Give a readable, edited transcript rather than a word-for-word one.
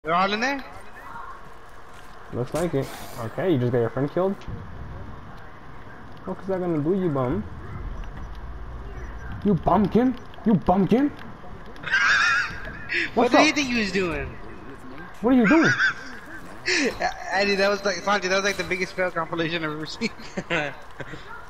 They're all in there? Looks like it. Okay, you just got your friend killed? What is that gonna do, you bum? You bumpkin? You bumpkin? What What's did up? he think he was doing? What are you doing? Andy, that was like, Santi, that was like the biggest fail compilation I've ever seen.